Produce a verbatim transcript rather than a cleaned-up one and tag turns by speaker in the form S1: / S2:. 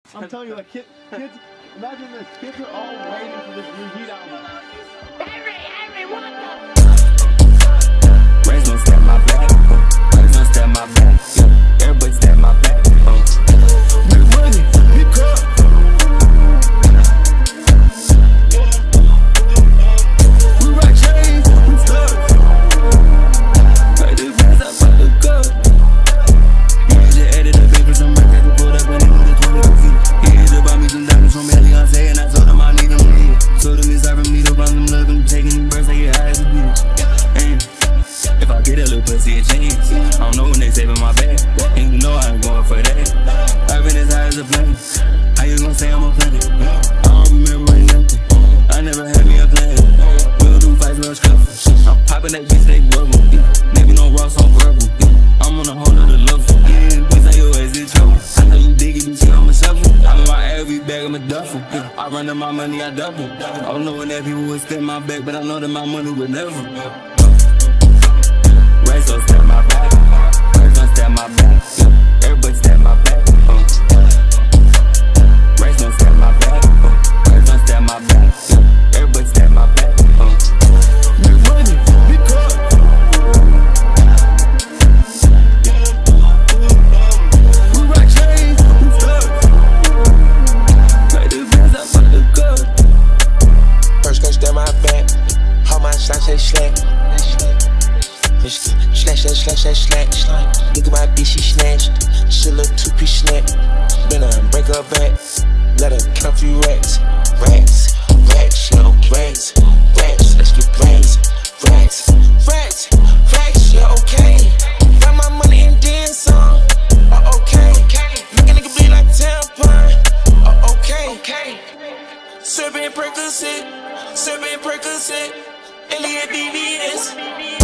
S1: I'm telling you, like, kid, kids, imagine this. Kids are all waiting for this new YEAT album.
S2: Henry, Henry, what the? Raise don't step my back. Raise don't step my back. Yeah. Everybody step my back. Uh. Big money, big cup. We rock chains, we stuck. Like the fans up on the cup. Yeah, just added a bit for some records to put up and into the twenty feet. Yeah, just bought me some diamonds from Beyonce and I told them I need them here. Told them it's hard for me to run them, look, I'm taking them birds, they get high as a bitch. And if I get a little pussy, a chance. I don't know when they saving my bag, and you know I ain't going for that. I've been as high as a plane. How you gon' say I'm a planet? I don't remember nothing. I never had me a plan. We'll do fights, we'll scuffle. I'm popping that bitch, they bubble. Maybe no raw, so verbal. I'm on a whole nother level. Yeah, bitch, like your ass is trouble. I know you dig it, you see I'm a shuffle. I'm in my every bag, I'm a duffel. I run to my money, I double. I don't know when that people would step my back, but I know that my money would never. Raise don't step my back. Raise don't step my back. Yeah. Everybody step my back. Uh. Raise don't step my back. Uh. Raise don't step my back. Yeah. Everybody step my back. Uh. Big money, big cup. We rock chains, we stuck. Like the fans up on the cup.
S3: First gon' step my back. How my shots say slack. Slash, slash, slash, slash, slash, slash. Look at my bitch, she snatched. She look two-piece snack. Then I break her back. Let her count few racks. Racks, racks, yo, racks, racks. Let's get brains. Racks, racks, racks, yeah, okay. Got my money and then some. Oh, okay. Make a nigga bleed like tampon. Oh, okay. Serpent Percocet, Serpent Percocet. Elliot B B S.